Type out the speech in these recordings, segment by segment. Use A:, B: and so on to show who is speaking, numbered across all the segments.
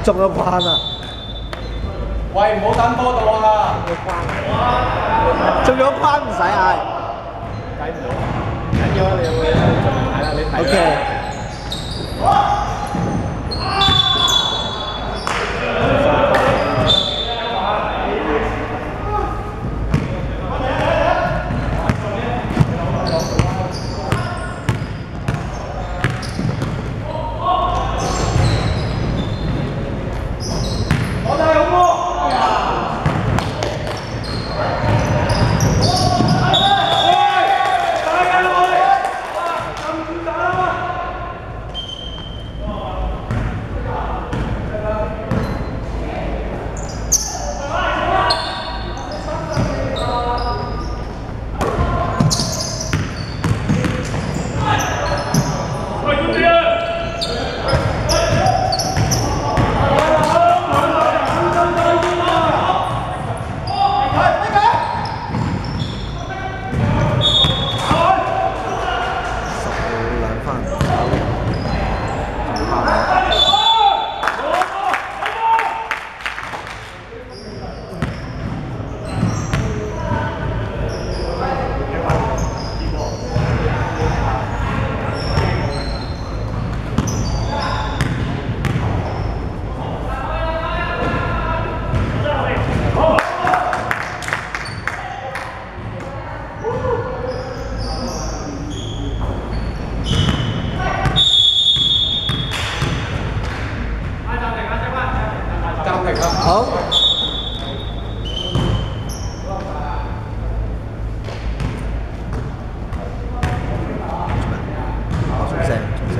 A: 中咗框啊！
B: 喂，唔好等波度啊！
A: 中咗框唔使嗌。
B: 睇唔到，緊要啊！你有冇嘢睇啦？你睇。
A: OK。 好。重聲。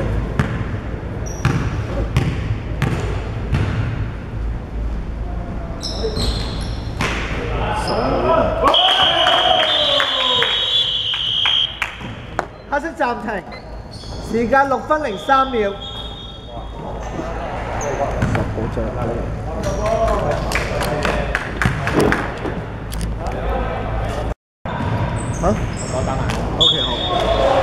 A: 黑色暫停，時間6分03秒。好着啦呢個。 啊？我打埋。OK 好。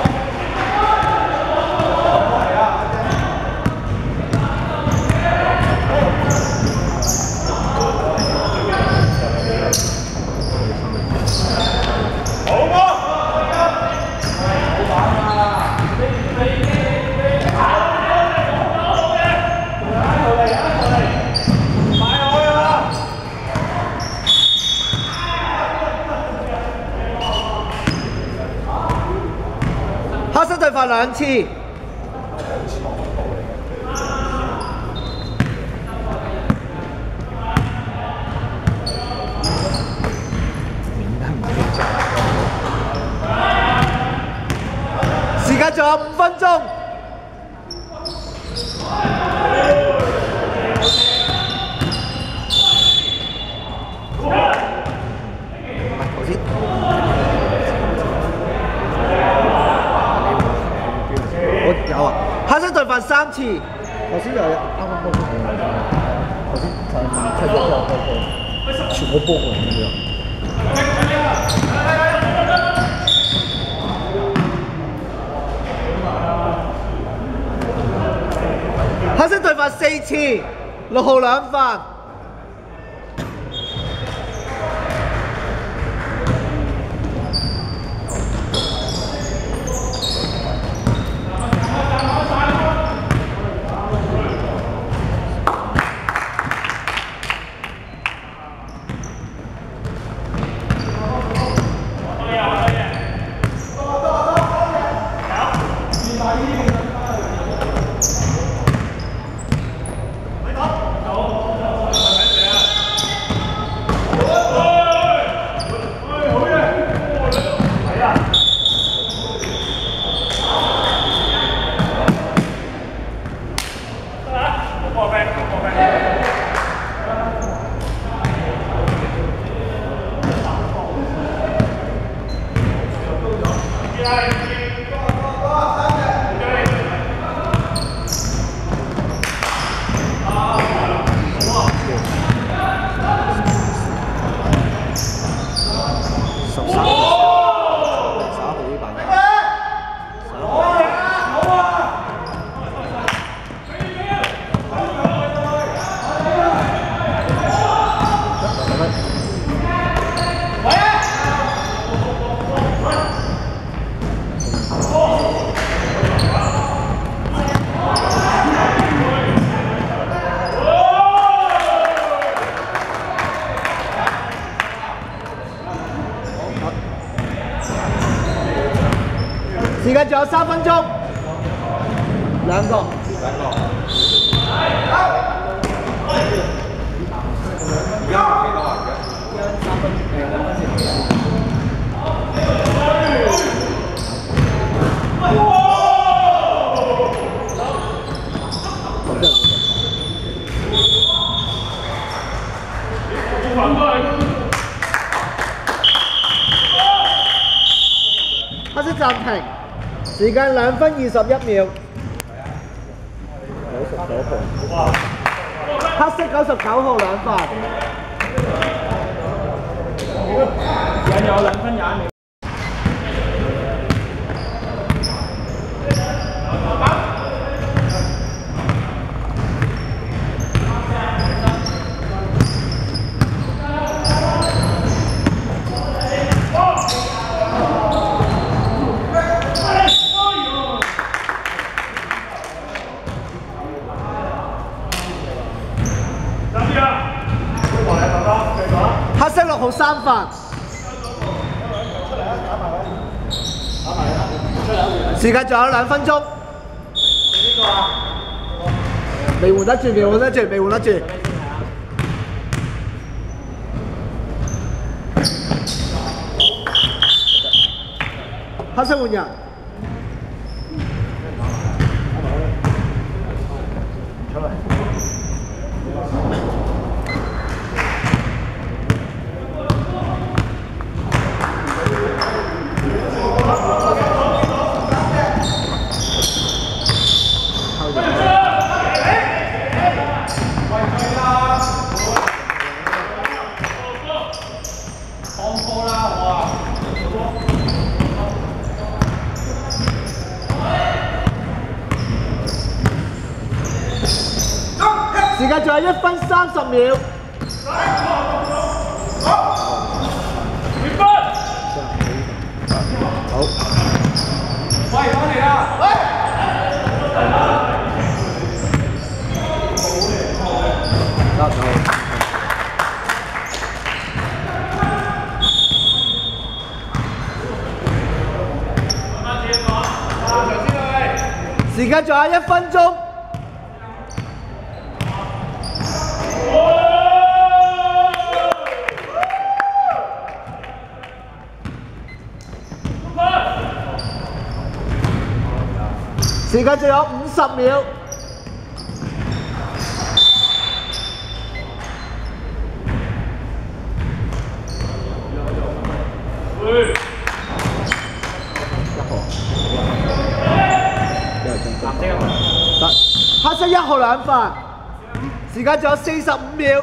A: 好波！黑色對罰2次。時間仲有5分鐘。有啊，黑色對罰3次。頭先就啱啱波過，頭先7咗之後波過，全部波過咁樣。黑色對罰4次，6號2犯。 時間仲有3分鐘，兩個。
B: 而家幾多啊？而家3分2分前。
A: 黑色暫停，時間2分21秒。99號，黑色99號兩犯。
B: 時間有2分21秒。
A: 黑色6號3犯，時間仲有2分鐘。未換得住，未換得住，未換得住。黑色換人。出嚟。時間仲有1分30秒。好。
B: 喂，翻嚟啦！喂！
A: 時間仲有1分鐘。時間仲有50秒。黑色1號2犯，時間仲有45秒。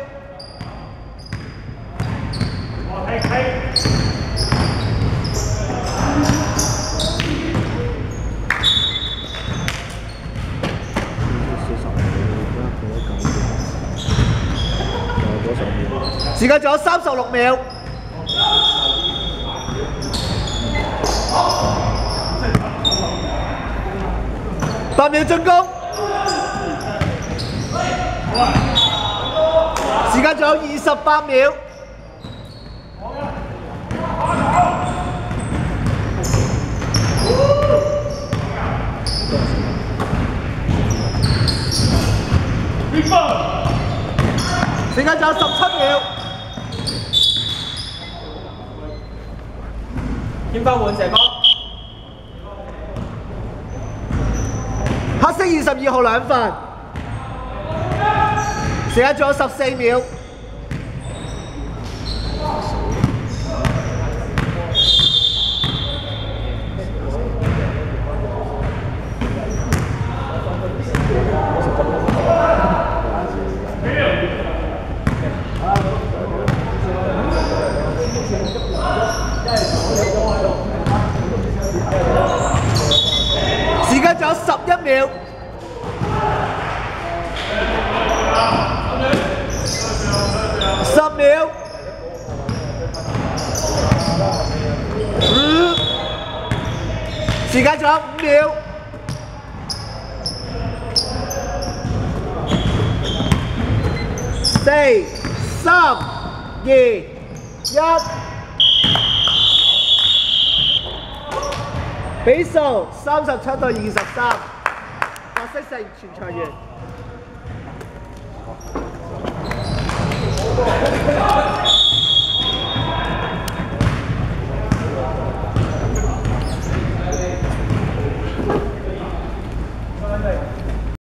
A: 時間仲有36秒。8秒進攻。時間仲有28秒。時間仲有17秒。
B: 天花換射波。
A: 黑色22號2犯，時間仲有14秒。時間仲有11秒。10秒。5。時間仲有5秒。4、3、2、1。 比數37-23，白色勝全場完。